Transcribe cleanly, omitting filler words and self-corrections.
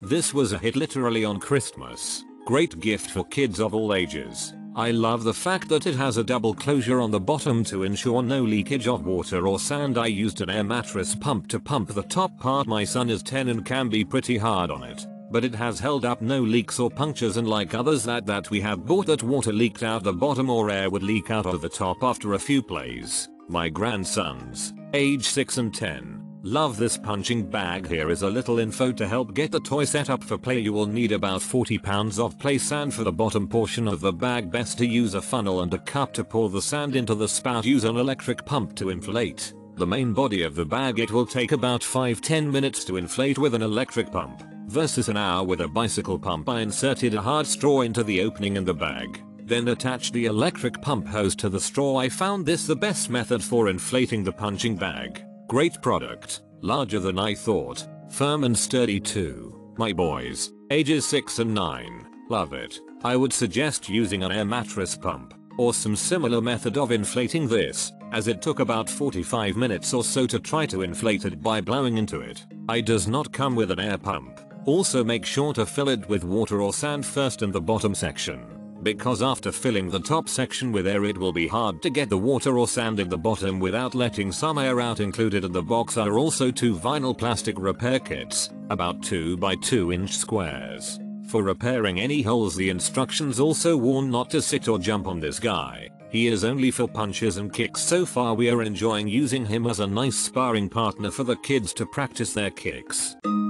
This was a hit literally on Christmas. Great gift for kids of all ages. I love the fact that it has a double closure on the bottom to ensure no leakage of water or sand. I used an air mattress pump to pump the top part. My son is 10 and can be pretty hard on it, but it has held up, no leaks or punctures, unlike others that we have bought that water leaked out the bottom or air would leak out of the top after a few plays. My grandsons, age 6 and 10, love this punching bag. Here is a little info to help get the toy set up for play. You will need about 40 pounds of play sand for the bottom portion of the bag. Best to use a funnel and a cup to pour the sand into the spout. Use an electric pump to inflate the main body of the bag. It will take about 5-10 minutes to inflate with an electric pump versus an hour with a bicycle pump. I inserted a hard straw into the opening in the bag, then attached the electric pump hose to the straw. I found this the best method for inflating the punching bag. Great product, larger than I thought, firm and sturdy too. My boys, ages 6 and 9, love it. I would suggest using an air mattress pump or some similar method of inflating this, as it took about 45 minutes or so to try to inflate it by blowing into it. It does not come with an air pump. Also make sure to fill it with water or sand first in the bottom section, because after filling the top section with air it will be hard to get the water or sand in the bottom without letting some air out. Included in the box are also 2 vinyl plastic repair kits, about 2 by 2 inch squares, for repairing any holes. The instructions also warn not to sit or jump on this guy. He is only for punches and kicks. So far we are enjoying using him as a nice sparring partner for the kids to practice their kicks.